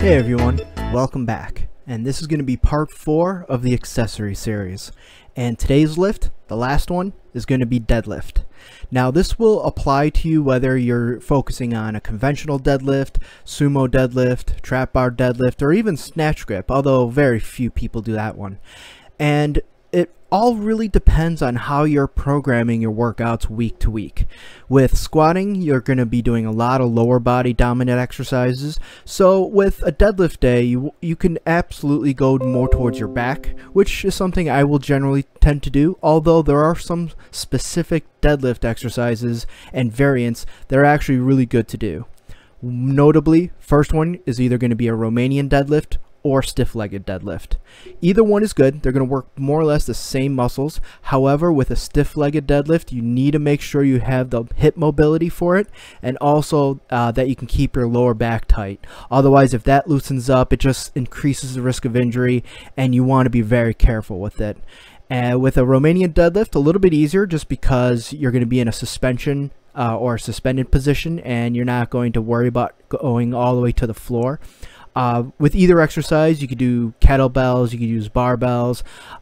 Hey everyone, welcome back, and this is going to be part 4 of the accessory series. And today's lift, the last one, is going to be deadlift. Now this will apply to you whether you're focusing on a conventional deadlift, sumo deadlift, trap bar deadlift, or even snatch grip, although very few people do that one. And it all really depends on how you're programming your workouts week to week. With squatting, you're going to be doing a lot of lower body dominant exercises. So with a deadlift day, you can absolutely go more towards your back, which is something I will generally tend to do, although there are some specific deadlift exercises and variants that are actually really good to do. Notably, first one is either going to be a Romanian deadlift or stiff-legged deadlift. Either one is good. They're going to work more or less the same muscles. However, with a stiff-legged deadlift, you need to make sure you have the hip mobility for it, and also that you can keep your lower back tight. Otherwise, if that loosens up, it just increases the risk of injury, and you want to be very careful with it. With a Romanian deadlift, a little bit easier just because you're going to be in a suspension or suspended position, and you're not going to worry about going all the way to the floor. With either exercise, you could do kettlebells, you could use barbells.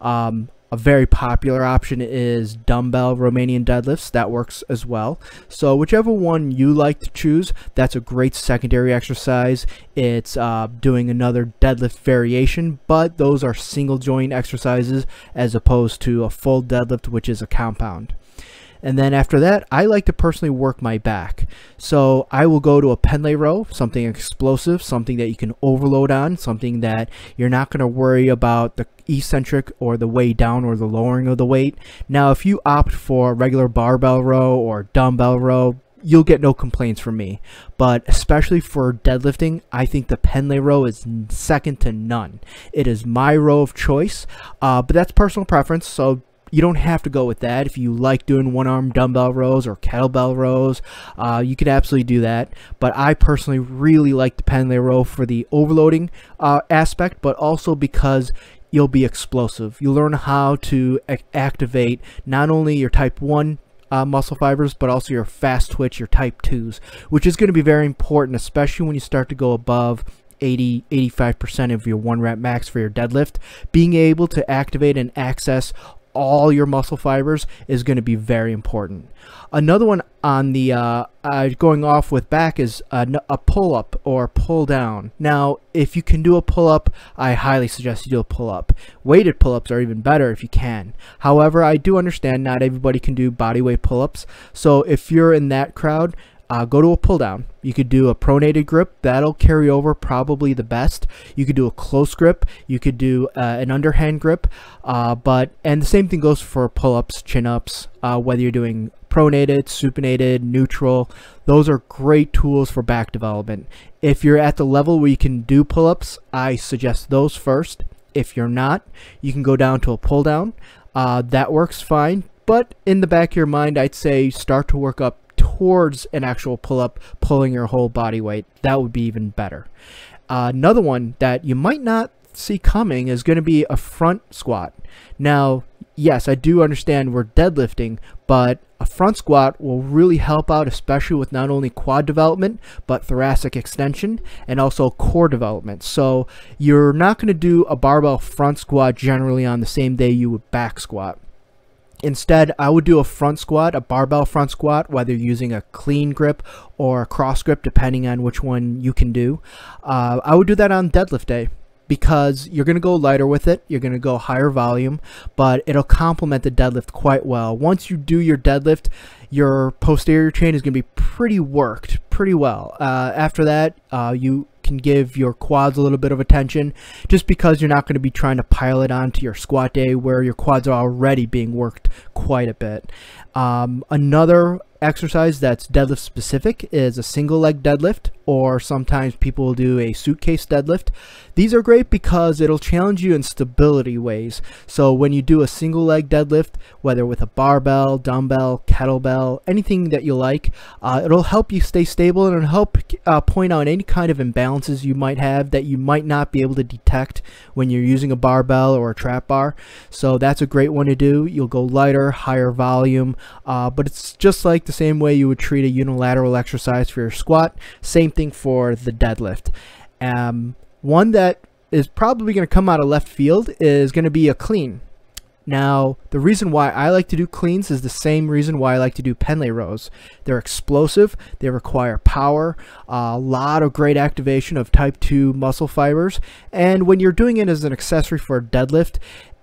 A very popular option is dumbbell Romanian deadlifts. That works as well. So whichever one you like to choose, that's a great secondary exercise. It's doing another deadlift variation, but those are single joint exercises as opposed to a full deadlift, which is a compound. And then after that, I like to personally work my back. So I will go to a Pendlay row, something explosive, something that you can overload on, something that you're not going to worry about the eccentric or the way down or the lowering of the weight. Now, if you opt for a regular barbell row or dumbbell row, you'll get no complaints from me. But especially for deadlifting, I think the Pendlay row is second to none. It is my row of choice, but that's personal preference, so you don't have to go with that. If you like doing one-arm dumbbell rows or kettlebell rows, you can absolutely do that. But I personally really like the Pendlay row for the overloading aspect, but also because you'll be explosive. You'll learn how to activate not only your type 1 muscle fibers, but also your fast twitch, your type 2s, which is going to be very important, especially when you start to go above 80-85% of your 1 rep max for your deadlift. Being able to activate and access all your muscle fibers is going to be very important. Another one on the going off with back is a pull-up or pull-down. Now, if you can do a pull-up, I highly suggest you do a pull-up. Weighted pull-ups are even better if you can. However, I do understand not everybody can do bodyweight pull-ups. So if you're in that crowd, go to a pull down. You could do a pronated grip. That'll carry over probably the best. You could do a close grip. You could do an underhand grip. And the same thing goes for pull-ups, chin-ups, whether you're doing pronated, supinated, neutral. Those are great tools for back development. If you're at the level where you can do pull-ups, I suggest those first. If you're not, you can go down to a pull down. That works fine. But in the back of your mind, I'd say start to work up towards an actual pull-up, pulling your whole body weight. That would be even better. Another one that you might not see coming is going to be a front squat. Now, yes, I do understand we're deadlifting, but a front squat will really help out, especially with not only quad development, but thoracic extension and also core development. So you're not going to do a barbell front squat generally on the same day you would back squat. Instead, I would do a front squat, a barbell front squat, whether you're using a clean grip or a cross grip, depending on which one you can do. I would do that on deadlift day because you're going to go lighter with it. You're going to go higher volume, but it'll complement the deadlift quite well. Once you do your deadlift, your posterior chain is going to be pretty worked pretty well. After that, you can give your quads a little bit of attention just because you're not going to be trying to pile it onto your squat day where your quads are already being worked quite a bit. Another exercise that's deadlift specific is a single leg deadlift, or sometimes people will do a suitcase deadlift. These are great because it'll challenge you in stability ways. So when you do a single leg deadlift, whether with a barbell, dumbbell, kettlebell, anything that you like, it'll help you stay stable and it'll help point out any kind of imbalances you might have that you might not be able to detect when you're using a barbell or a trap bar. So that's a great one to do. You'll go lighter, higher volume, but it's just like the same way you would treat a unilateral exercise for your squat. Same thing for the deadlift. One that is probably going to come out of left field is going to be a clean. Now, the reason why I like to do cleans is the same reason why I like to do Penlay rows. They're explosive, they require power, a lot of great activation of type 2 muscle fibers, and when you're doing it as an accessory for a deadlift,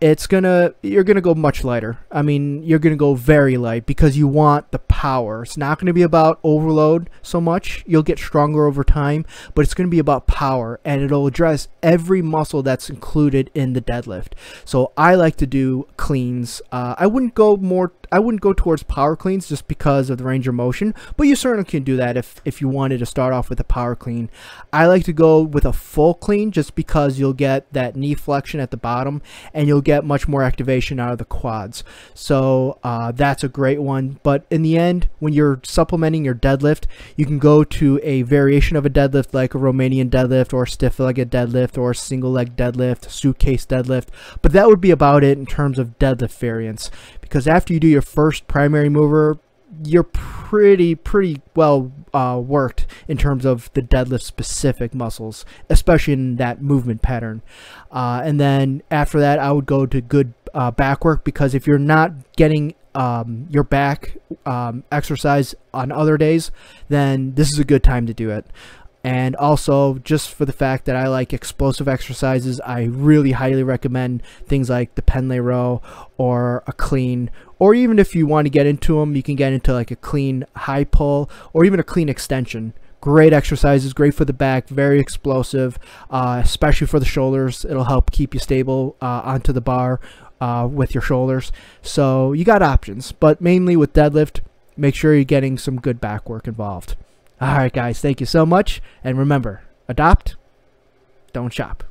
you're gonna go much lighter. I mean, you're gonna go very light because you want the power. It's not gonna be about overload so much. You'll get stronger over time, but it's gonna be about power, and it'll address every muscle that's included in the deadlift. So I like to do cleans. I wouldn't go towards power cleans just because of the range of motion, but you certainly can do that if you wanted to start off with a power clean. I like to go with a full clean just because you'll get that knee flexion at the bottom, and you'll get much more activation out of the quads. So that's a great one. But in the end, when you're supplementing your deadlift, you can go to a variation of a deadlift like a Romanian deadlift or stiff-legged deadlift or single leg deadlift, suitcase deadlift, but that would be about it in terms of deadlift variants, because after you do your first primary mover, you're pretty well worked in terms of the deadlift specific muscles, especially in that movement pattern. And then after that, I would go to good back work, because if you're not getting your back exercise on other days, then this is a good time to do it. And also, just for the fact that I like explosive exercises, I really highly recommend things like the Penlay row or a clean, or even if you want to get into them, you can get into like a clean high pull or even a clean extension. Great exercises, great for the back, very explosive, especially for the shoulders. It'll help keep you stable onto the bar with your shoulders. So you got options, but mainly with deadlift, make sure you're getting some good back work involved. Alright guys, thank you so much, and remember, adopt, don't shop.